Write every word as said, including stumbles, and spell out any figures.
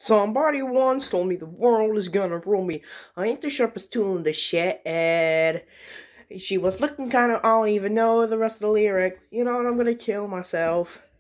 Somebody once told me the world is gonna roll me. I ain't the sharpest tool in the shed. She was looking kinda, I don't even know the rest of the lyrics. You know what, I'm gonna kill myself.